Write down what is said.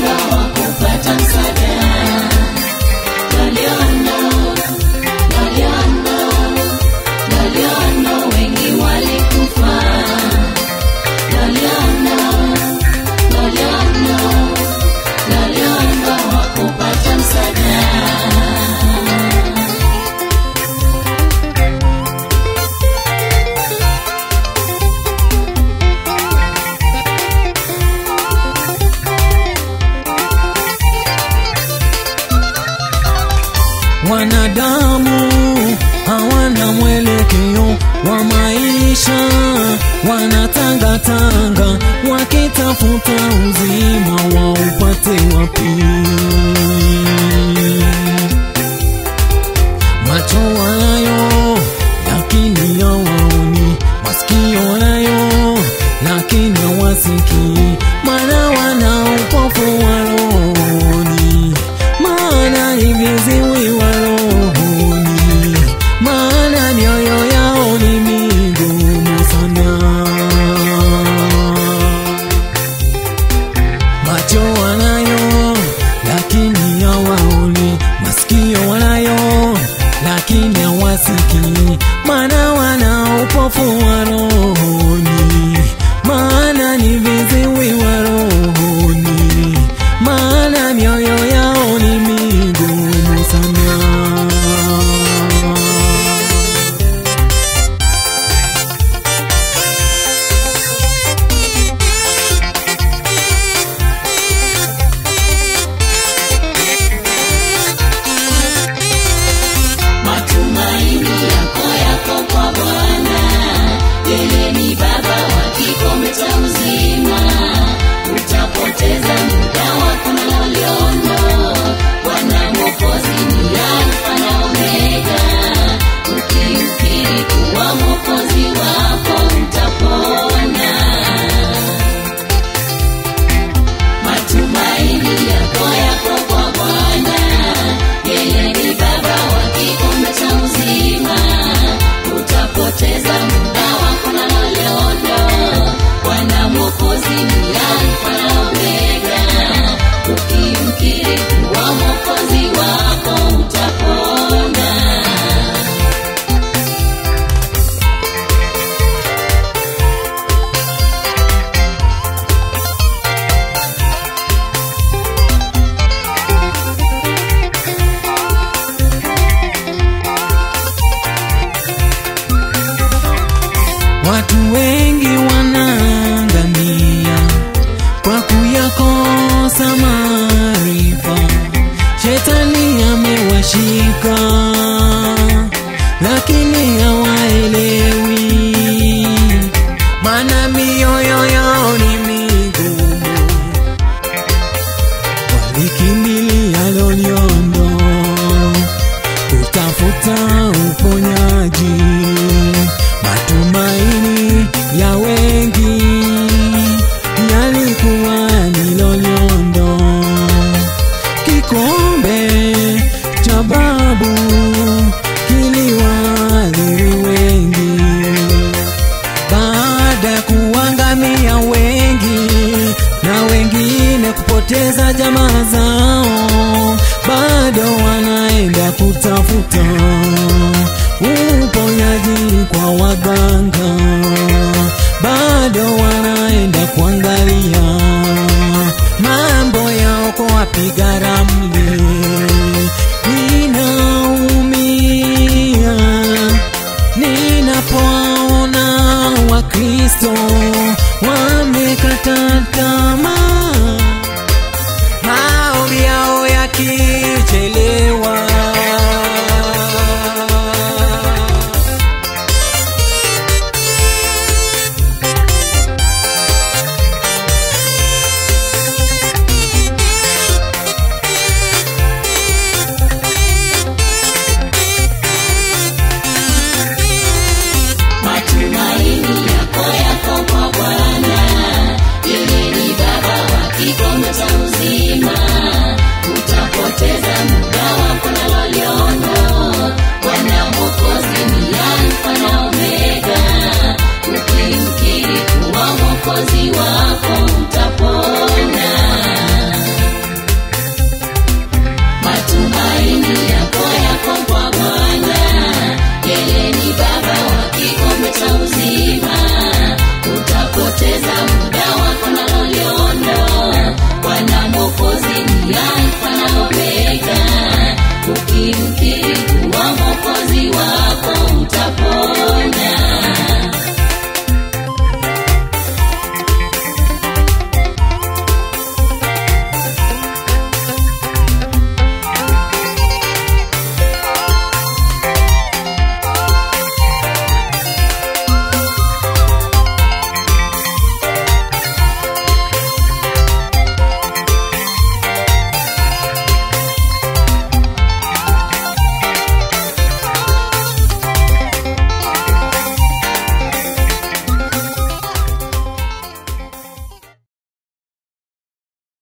Wanadamu hawana mwelekeo wa maisha, wanatangatanga wakitafuta uzima wa upate wapi. Macho wanayo lakini hawaoni, masikio wanayo lakini hawasikii, maana wana upofu wa rohoni, maana ni viziwi wa rohoni, maana mioyo yao ni migumu sana. Macho wanayo lakini hawaoni, masikio wanayo lakini hawasikii, maana wana upofu wa rohoni, maana ni viziwi wa rohoni, maana mioyo yao ni migumu sana. Matumaini yako kwa Bwana, yeye ni baba wa kikombe cha uzima. Utapoteza muda wako na loliondo, Bwana Mwokozi ni Alfa na Omega. Ukimkiri kuwa Mwokozi wako utapona. Matumaini yako kwa Bwana, yeye ni baba wa kikombe cha uzima. Utapoteza muda wako na loliondo, Bwana Mwokozi ni Alfa na Omega. Ukimkiri kuwa Mwokozi wako utapona. Watu wengi wanaangamia kwa kuyakosa maarifa. Shetani amewashika lakini hawaelewi, maana mioyo yao ni migumu. Walikimbilia loliondo kutafuta uponyaji, matumaini ya wengi yalikuwa ni loliondo. Kikombe cha babu kiliwadhiri wengi, baada ya kuangamia wengi na wengine kupoteza jamaa zao, bado wanaenda kutafuta uponyaji kwa waganga, bado wanaenda kuangalia mambo yao kwa wapiga ramli. Ninaumia ninapoona Wakristo wamekata tamaa, maombi yao yakichelewa. Matumaini yako kwa Bwana, yeye ni baba wa kikombe cha uzima. Utapoteza muda wako na loliondo, Bwana Mwokozi ni Alfa na Omega. Ukimkiri kuwa Mwokozi wako utapona. Yaifa